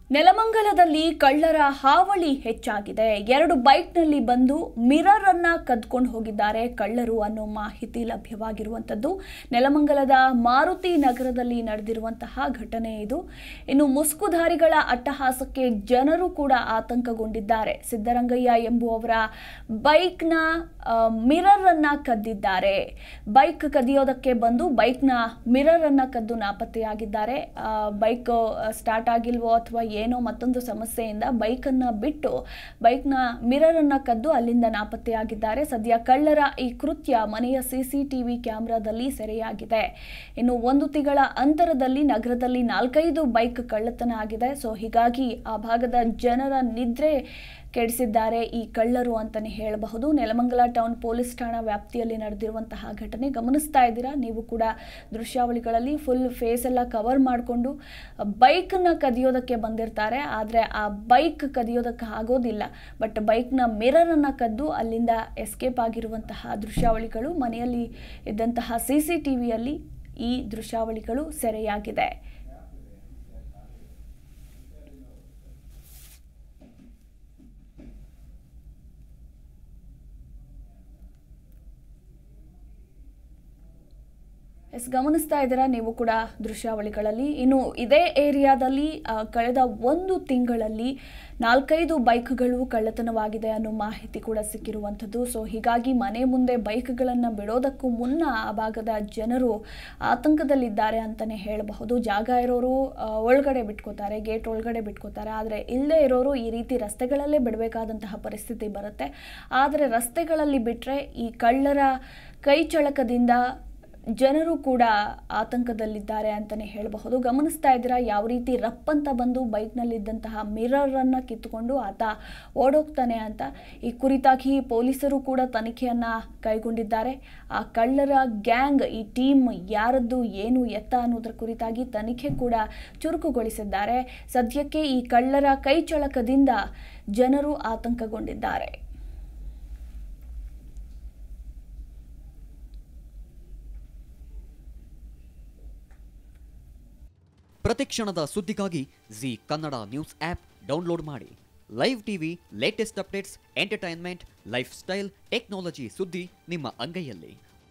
ನೆಲಮಂಗಲದಲ್ಲಿ ಕಳ್ಳರ ಹಾವಳಿ ಹೆಚ್ಚಾಗಿದೆ. 2 ಬೈಕ್ನಲ್ಲಿ ಬಂದು ಮಿರರ್ ಅನ್ನ ಕದ್ಕೊಂಡು ಹೋಗಿದ್ದಾರೆ ಕಳ್ಳರು ಅನ್ನೋ ಮಾಹಿತಿ ಲಭ್ಯವಾಗಿರುವಂತದ್ದು. ನೆಲಮಂಗಲದ ಮಾರುತಿ ನಗರದಲ್ಲಿ ನಡೆದಿರುವಂತಹ ಘಟನೆ ಇದು. ಇನ್ನು ಮುಸ್ಕುಧಾರಿಗಳ ಅಟ್ಟಹಾಸಕ್ಕೆ ಜನರು ಕೂಡ ಆತಂಕಗೊಂಡಿದ್ದಾರೆ. ಸಿದ್ದರಂಗಯ್ಯ ಎಂಬುವವರ ಬೈಕ್ನ ಮಿರರ್ ಅನ್ನ ಕದ್ದಿದ್ದಾರೆ. ಬೈಕ್ ಕದಿಯೋದಕ್ಕೆ ಬಂದು ಬೈಕ್ನ ಮಿರರ್ ಅನ್ನ ಕದ್ದು ನಾಪತ್ತೆಯಾಗಿದ್ದಾರೆ. ಬೈಕ್ ಸ್ಟಾರ್ಟ್ ಆಗಿಲ್ವೋ ಅಥವಾ ಏನೋ ಮತ್ತೊಂದು ಸಮಸ್ಯೆಯಿಂದ ಬೈಕನ್ನು ಬಿಟ್ಟು ಬೈಕ್ನ ಮಿರರ್ ಅನ್ನ ಕದ್ದು ಅಲ್ಲಿಂದ ನಾಪತ್ತೆಯಾಗಿದ್ದಾರೆ. ಸದ್ಯ ಕಳ್ಳರ ಈ ಕೃತ್ಯ ಮನೆಯ ಸಿಸಿಟಿವಿ ಕ್ಯಾಮೆರಾದಲ್ಲಿ ಸೆರೆಯಾಗಿದೆ. ಇನ್ನು 1 ತಿಂಗಳ ಅಂತರದಲ್ಲಿ ನಗರದಲ್ಲಿ 4-5 ಬೈಕ್ ಕಳ್ಳತನ ಆಗಿದೆ. ಸೊ ಹೀಗಾಗಿ ಆ ಭಾಗದ ಜನರ ನಿದ್ರೆ ಕೆಡಿಸಿದ್ದಾರೆ ಈ ಕಳ್ಳರು ಅಂತಾನೆ ಹೇಳಬಹುದು. ನೆಲಮಂಗಲ ಟೌನ್ ಪೊಲೀಸ್ ಠಾಣಾ ವ್ಯಾಪ್ತಿಯಲ್ಲಿ ನಡೆದಿರುವಂತಹ ಘಟನೆ ಗಮನಿಸ್ತಾ ಇದ್ದೀರಾ. ನೀವು ಕೂಡ ದೃಶ್ಯಾವಳಿಗಳಲ್ಲಿ ಫುಲ್ ಫೇಸ್ ಎಲ್ಲ ಕವರ್ ಮಾಡಿಕೊಂಡು ಬೈಕ್ನ ಕದಿಯೋದಕ್ಕೆ ಬಂದಿರ್ತಾರೆ. ಆದರೆ ಆ ಬೈಕ್ ಕದಿಯೋದಕ್ಕೆ ಆಗೋದಿಲ್ಲ. ಬಟ್ ಬೈಕ್ನ ಮಿರರ್ ಅನ್ನ ಕದ್ದು ಅಲ್ಲಿಂದ ಎಸ್ಕೇಪ್ ಆಗಿರುವಂತಹ ದೃಶ್ಯಾವಳಿಗಳು ಮನೆಯಲ್ಲಿ ಇದ್ದಂತಹ ಸಿಸಿಟಿವಿಯಲ್ಲಿ ಈ ದೃಶ್ಯಾವಳಿಗಳು ಸೆರೆಯಾಗಿದೆ. ಗಮನಿಸ್ತಾ ಇದ್ದೀರಾ ನೀವು ಕೂಡ ದೃಶ್ಯಾವಳಿಗಳಲ್ಲಿ. ಇನ್ನು ಇದೇ ಏರಿಯಾದಲ್ಲಿ ಕಳೆದ 1 ತಿಂಗಳಲ್ಲಿ 4-5 ಬೈಕ್ಗಳು ಕಳ್ಳತನವಾಗಿದೆ ಅನ್ನೋ ಮಾಹಿತಿ ಕೂಡ ಸಿಕ್ಕಿರುವಂಥದ್ದು. ಸೊ ಹೀಗಾಗಿ ಮನೆ ಮುಂದೆ ಬೈಕ್ಗಳನ್ನು ಬಿಡೋದಕ್ಕೂ ಮುನ್ನ ಆ ಭಾಗದ ಜನರು ಆತಂಕದಲ್ಲಿದ್ದಾರೆ ಅಂತಲೇ ಹೇಳಬಹುದು. ಜಾಗ ಇರೋರು ಒಳಗಡೆ ಬಿಟ್ಕೋತಾರೆ, ಗೇಟ್ ಒಳಗಡೆ ಬಿಟ್ಕೋತಾರೆ. ಆದರೆ ಇಲ್ಲದೆ ಇರೋರು ಈ ರೀತಿ ರಸ್ತೆಗಳಲ್ಲೇ ಬಿಡಬೇಕಾದಂತಹ ಪರಿಸ್ಥಿತಿ ಬರುತ್ತೆ. ಆದರೆ ರಸ್ತೆಗಳಲ್ಲಿ ಬಿಟ್ಟರೆ ಈ ಕಳ್ಳರ ಕೈ ಚಳಕದಿಂದ ಜನರು ಕೂಡ ಆತಂಕದಲ್ಲಿದ್ದಾರೆ ಅಂತಲೇ ಹೇಳಬಹುದು. ಗಮನಿಸ್ತಾ ಇದ್ದೀರಾ ಯಾವ ರೀತಿ ರಪ್ಪಂತ ಬಂದು ಬೈಕ್ನಲ್ಲಿದ್ದಂತಹ ಮಿರರನ್ನು ಕಿತ್ತುಕೊಂಡು ಆತ ಓಡೋಗ್ತಾನೆ ಅಂತ. ಈ ಕುರಿತಾಗಿ ಪೊಲೀಸರು ಕೂಡ ತನಿಖೆಯನ್ನು ಕೈಗೊಂಡಿದ್ದಾರೆ. ಆ ಕಳ್ಳರ ಗ್ಯಾಂಗ್, ಈ ಟೀಮ್ ಯಾರದ್ದು ಏನು ಎತ್ತ ಅನ್ನೋದರ ಕುರಿತಾಗಿ ತನಿಖೆ ಕೂಡ ಚುರುಕುಗೊಳಿಸಿದ್ದಾರೆ. ಸದ್ಯಕ್ಕೆ ಈ ಕಳ್ಳರ ಕೈ ಚಳಕದಿಂದ ಜನರು ಆತಂಕಗೊಂಡಿದ್ದಾರೆ. ಪ್ರತಿಕ್ಷಣದ ಸುದ್ದಿಗಾಗಿ Zee Kannada news app download ಮಾಡಿ. Live TV, latest updates, entertainment, lifestyle, technology ಸುದ್ದಿ ನಿಮ್ಮ ಅಂಗೈಯಲ್ಲಿ.